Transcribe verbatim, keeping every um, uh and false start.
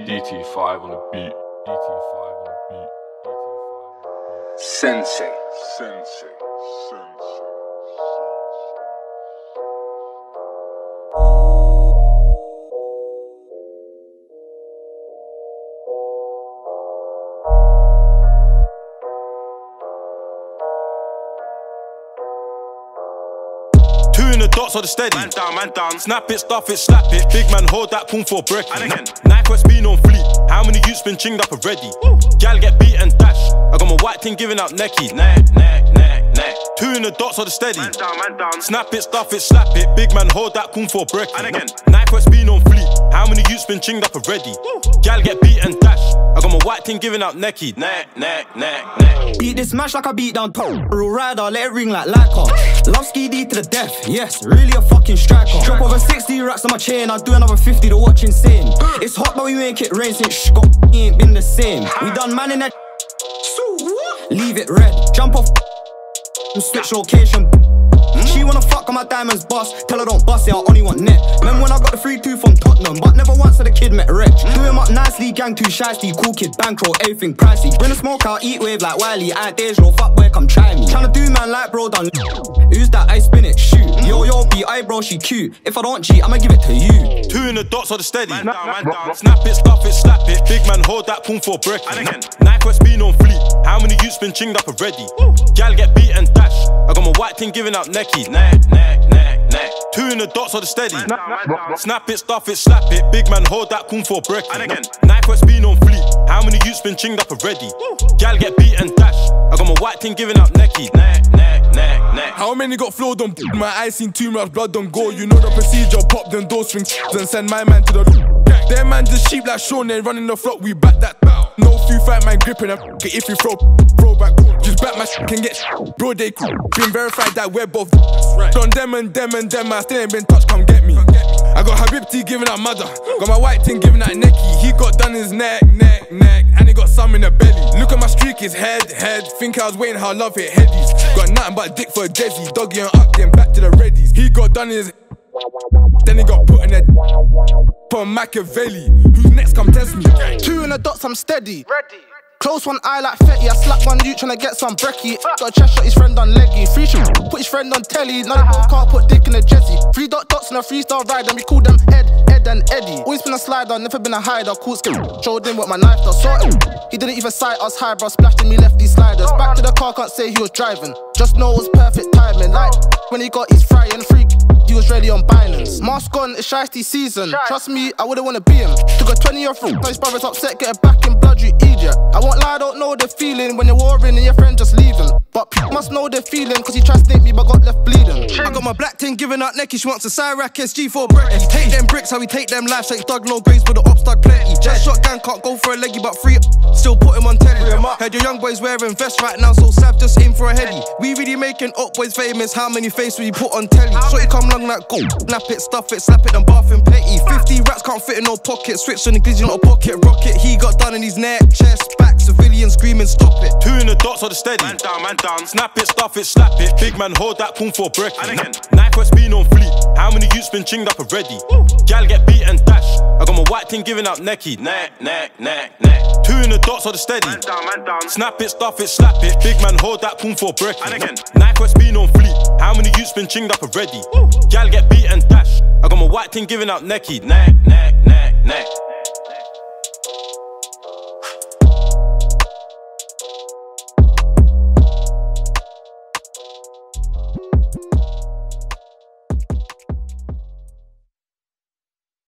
D T five on the beat. D T five on the beat. D T five on the beat. Sensei. Sensei. Sensei. Two in the dots or the steady. Man down, man down. Snap it, stuff it, slap it. Big man, hold that coon for brekkie. And again. Knife West been on fleet. How many youths been chinged up already? Woo. Gal get beat and dash. I got my white thing giving out necky. Neck, neck, neck, neck. Two in the dots or the steady. Man down, man down. Snap it, stuff it, slap it. Big man, hold that coon for brekkie. And again. Knife West been on fleet. How many youths been chinged up already? Woo. Gal get beat and dash. I got my white thing giving out necky. Neck, neck, neck, neck. Beat this match like I beat down top. Real rider, let it ring like Laika. Love Ski D to the death, yes, really a fucking striker. Drop over sixty racks on my chain, I'll do another fifty to watch insane. It's hot but we make it rain since sh got ain't been the same. We done man in that leave it red, jump off switch location. She wanna fuck on my diamonds bust, tell her don't bust it, I only want net. Remember when I got the three two from Tottenham, but never once had the kid met Reg. Do him up nicely, gang too shiesty, cool kid, bankroll, everything pricey. Bring the smoke out, eat wave like Wiley, I ain't Deja, fuck boy, come try me. Tryna do man like bro done. Who's that? I spin it, shoot. Yo yo B, eyebrow, she cute. If I don't cheat, I'ma give it to you. Two in the dots or the steady. Man down, man down. Snap it, stuff it, slap it. Big man, hold that coon for brekkie. And again. Knife West been on fleet. How many youths been chinged up already? Woo. Gal get beat and dash. I got my white thing giving out necky. Neck, neck, neck, neck. Two in the dots or the steady. Man down, man down. Snap it, stuff it, slap it. Big man, hold that coon for brekkie. And again. Knife West been on fleet. How many youths been chinged up already? Woo. Gal get beat and dash. I got my white thing giving out necky. Neck, neck, neck, neck. How many got flowed on? My eyes seen too much blood on go. You know the procedure. Pop them doors, swing and send my man to the gang. Their man just sheep like Sean. They running the flock. We back that. No few fight man gripping them. If you throw, throw back. Just back my can get bro. They been verified that we're both on them and them and them. I still ain't been touched. Come get me. I got Habibti giving out mother. Got my white thing giving out necky. He got done his neck, neck, neck, and he got some in the belly. Look at my streak, his head, head. Think I was waiting how love hit headies. Got nothing but dick for Desi. Doggy and up, then back to the readies. He got done his. Then he got put in a for Machiavelli. Who's next? Come test me. Two in the dots, I'm steady. Ready. Close one eye like Fetty. I slap one dude tryna get some brekkie. Got a chest shot his friend on leggy. Free shot, put his friend on telly. Now they both can't put dick in a Jesse. Three dot dots and a freestyle ride, and we call them Ed, Ed and Eddie. Always been a slider, never been a hider. Cool skill, showed him what my knife does. Saw it, he didn't even sight us high, bro. Splashed in me lefty sliders. Back to the car, can't say he was driving. Just know it was perfect timing. Like when he got his frying freak, he was ready on Binance. Mask on, it's shiesty season. Trust me, I wouldn't wanna be him. Took a twenty year fruit, his brother's upset, get it back in blood, you idiot. I won't lie, I don't know the feeling when you're warring and your friend just leaving. But people must know the feeling, cause he tried to snake me but got left bleeding. I got my black thing giving out necky. She wants a Cyrac S G for brekkie. Take them bricks, how we take them life. Shake thug, no grades, but the ops thug plenty. Jet shot gang can't go for a leggy, but free still put him on telly. Heard your young boys wearing vests right now, so Sav just aim for a heady. We really making up boys famous. How many faces we put on telly? Shorty come long like gold. Snap it, stuff it, slap it, and bath and petty. Fifty rats can't fit in no pocket. Switch on the glizzy, not a pocket rocket. He got done in his neck, chest, back. Civilians screaming, stop it. Two in the dots or the steady. Man down, man down. Snap it, stuff it, slap it. Big man, hold that coon for brekkie. And again. Knife West been on fleet. How many youths been chinged up already? Woo. Gal get beat and dash. I got my white thing giving out necky. Neck, neck, neck, neck. Two in the dots or the steady. Man down, man down. Snap it, stuff it, slap it. Big man, hold that coon for brekkie. And again. Knife West been on fleet. How many youths been chinged up already? Woo. Gal get beat and dash. I got my white thing giving out necky. Neck, neck, neck, neck.